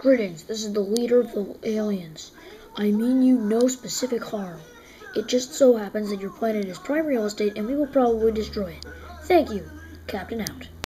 Greetings, this is the leader of the aliens. I mean you no specific harm. It just so happens that your planet is prime real estate and we will probably destroy it. Thank you. Captain out.